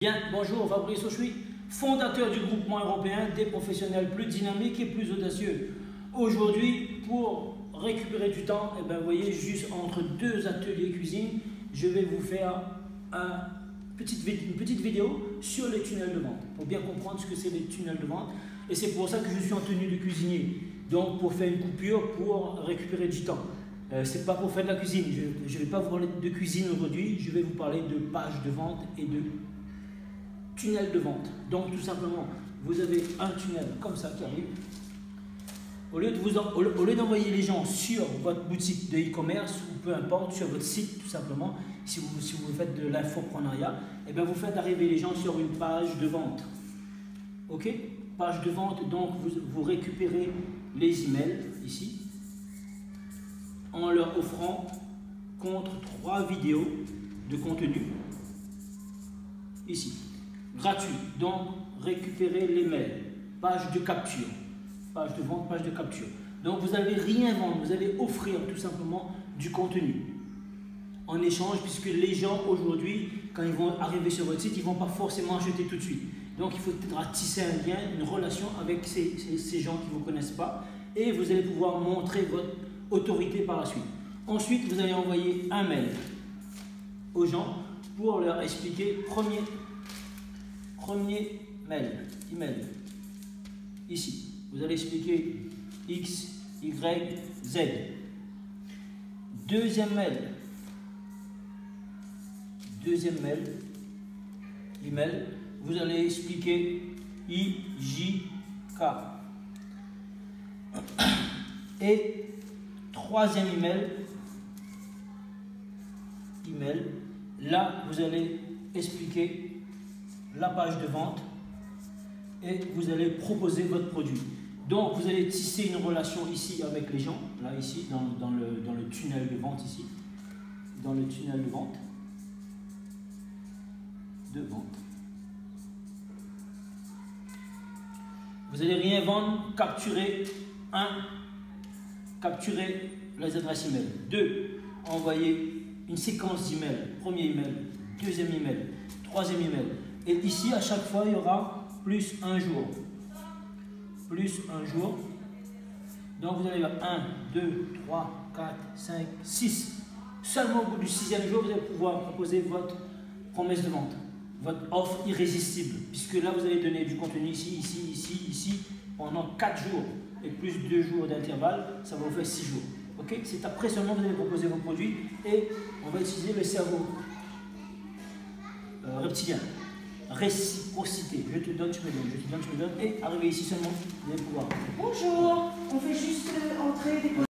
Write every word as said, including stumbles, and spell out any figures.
Bien, bonjour, Fabrice Auchuy, fondateur du groupement européen des professionnels plus dynamiques et plus audacieux. Aujourd'hui, pour récupérer du temps, eh ben, vous voyez, juste entre deux ateliers cuisine, je vais vous faire un petite, une petite vidéo sur les tunnels de vente, pour bien comprendre ce que c'est les tunnels de vente. Et c'est pour ça que je suis en tenue de cuisinier, donc pour faire une coupure, pour récupérer du temps. Euh, c'est pas pour faire de la cuisine, je ne vais pas vous parler de cuisine aujourd'hui, je vais vous parler de pages de vente et de tunnel de vente. Donc tout simplement, vous avez un tunnel comme ça qui arrive. Au lieu de vous en, au lieu d'envoyer les gens sur votre boutique de e-commerce ou peu importe, sur votre site tout simplement, si vous, si vous faites de l'infoprenariat, et bien vous faites arriver les gens sur une page de vente. Ok? Page de vente, donc vous, vous récupérez les emails ici en leur offrant contre trois vidéos de contenu ici. Gratuit, donc récupérer les mails, page de capture, page de vente, page de capture. Donc vous n'allez rien vendre, vous allez offrir tout simplement du contenu en échange, puisque les gens aujourd'hui, quand ils vont arriver sur votre site, ils ne vont pas forcément acheter tout de suite. Donc il faut peut-être tisser un lien, une relation avec ces, ces, ces gens qui ne vous connaissent pas, et vous allez pouvoir montrer votre autorité par la suite. Ensuite, vous allez envoyer un mail aux gens pour leur expliquer premier Premier mail, email, ici, vous allez expliquer X, Y, Z. Deuxième mail, deuxième mail, email, vous allez expliquer I, J, K. Et troisième email, email, là vous allez expliquer la page de vente et vous allez proposer votre produit. Donc vous allez tisser une relation ici avec les gens, là ici dans, dans, le, dans le tunnel de vente ici, dans le tunnel de vente, de vente. Vous n'allez rien vendre, capturer un, capturer les adresses email. Deux, envoyer une séquence d'emails, premier email, deuxième email, troisième email. Et ici, à chaque fois, il y aura plus un jour. Plus un jour. Donc, vous allez avoir un, deux, trois, quatre, cinq, six. Seulement au bout du sixième jour, vous allez pouvoir proposer votre promesse de vente. Votre offre irrésistible. Puisque là, vous allez donner du contenu ici, ici, ici, ici, pendant quatre jours. Et plus deux jours d'intervalle, ça va vous faire six jours. Ok? C'est après seulement que vous allez proposer vos produits. Et on va utiliser le cerveau euh, reptilien. Réciprocité, je te donne, tu me donnes, je te donne, tu me donnes, et arriver ici seulement, vous allez pouvoir. Bonjour, on fait juste euh, entrer des